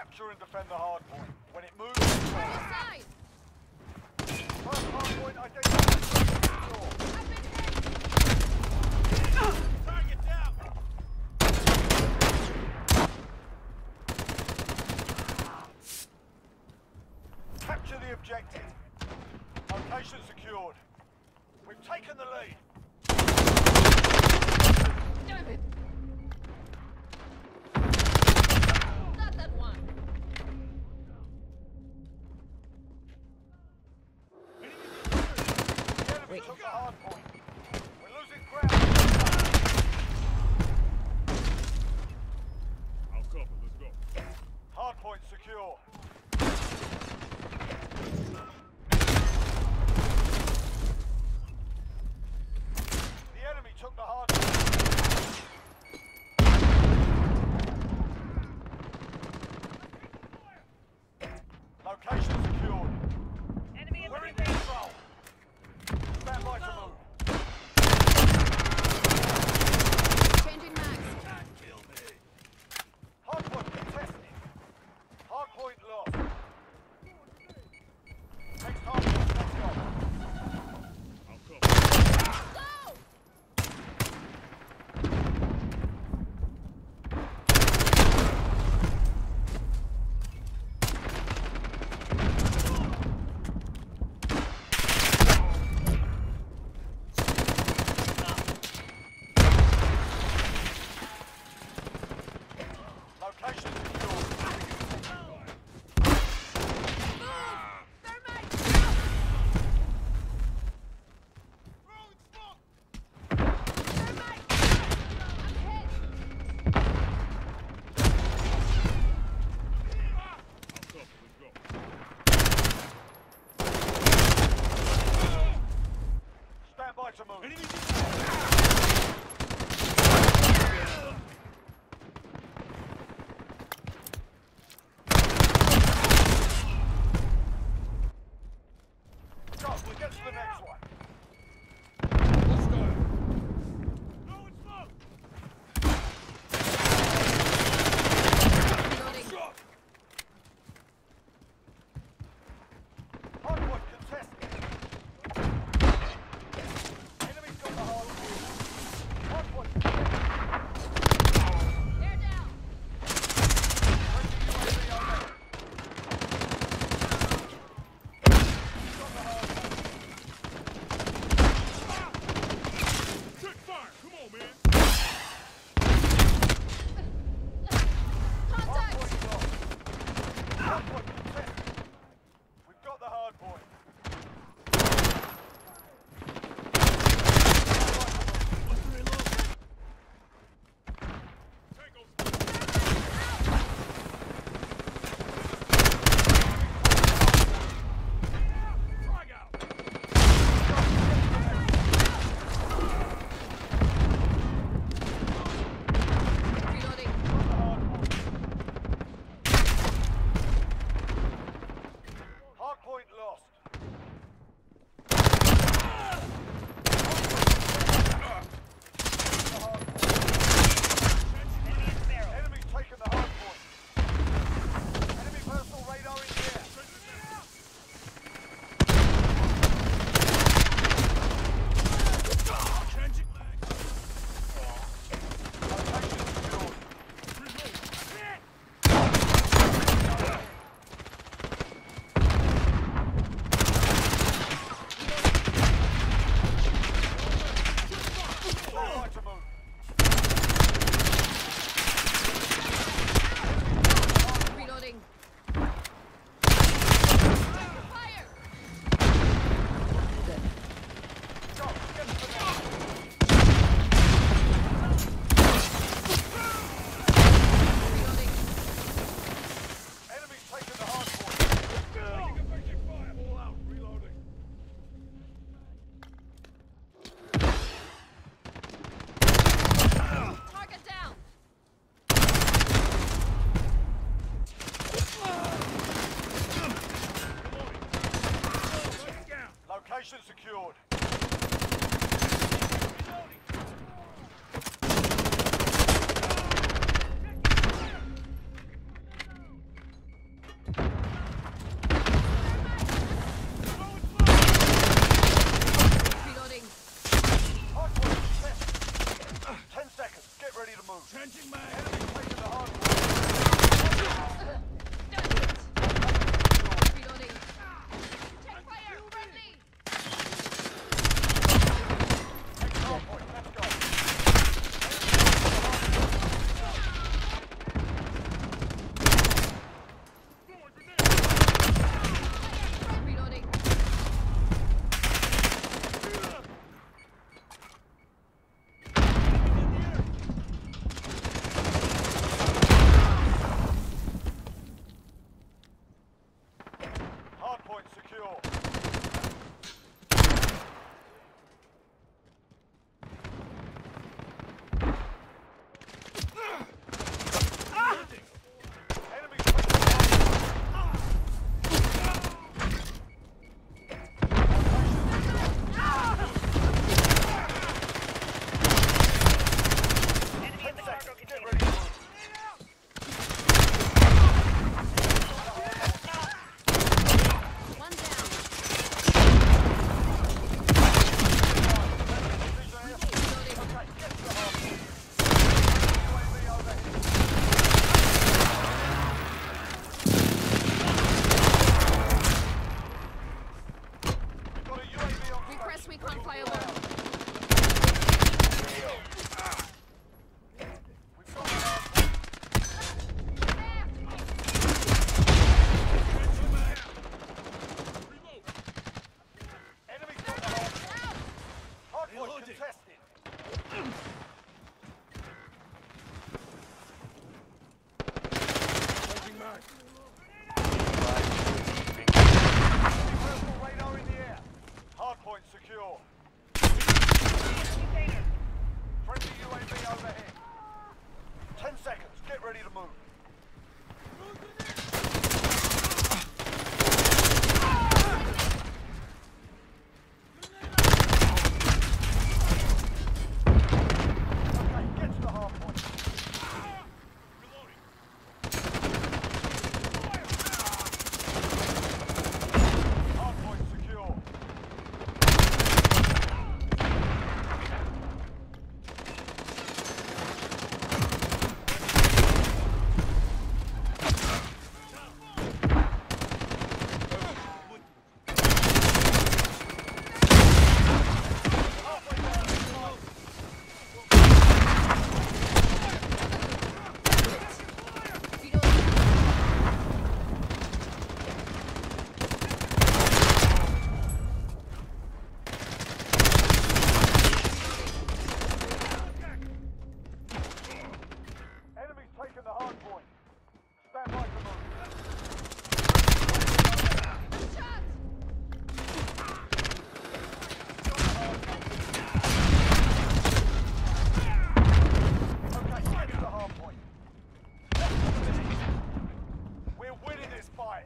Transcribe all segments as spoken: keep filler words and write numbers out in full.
Capture and defend the hard point. When it moves, Side. first hard point identified. Target down. Capture the objective. Location secured. We've taken the lead. Damn it. Got that one. The enemy Wait. took the hard point. We're losing ground. I'll cover, let's go. Hard point secure. The enemy took the hard point. Location secured. Enemy We're in infantry. control. Stand by to move. Changing mags. Hard point contested. Hard point lost.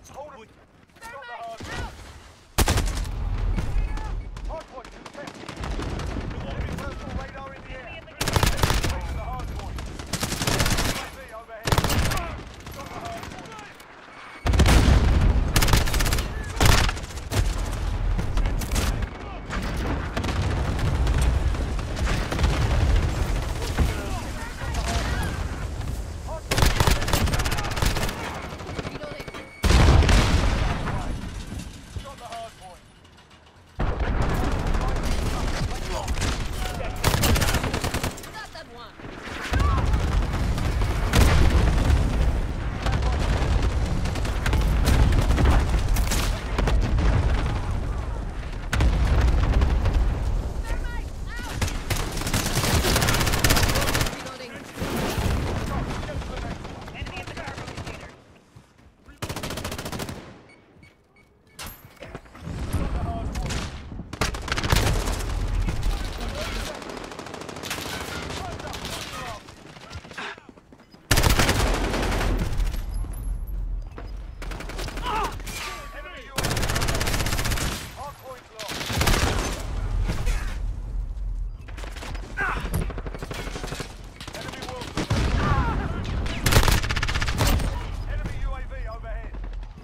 Hold 'em. We've got the Thermite hard out! hard point contested. Enemy personal radar in the air. Taking the hard point. U A V overhead. We've got the hard point. Reloading. Got the hard point. Got that one. Thermite out! Reloading. Get to the next one. Enemy in the cargo container. Got the hard point. Time's up. Push her up. Enemy U A V. Hard point lost. Enemy Wilson. Enemy U A V overhead.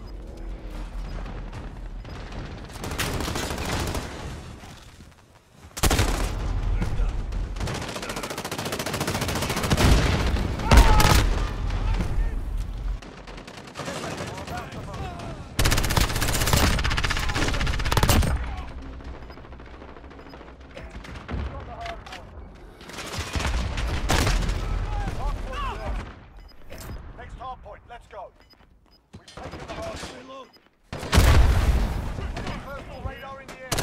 Next hard point, let's go. We've taken the hard point. Enemy personal radar in the air.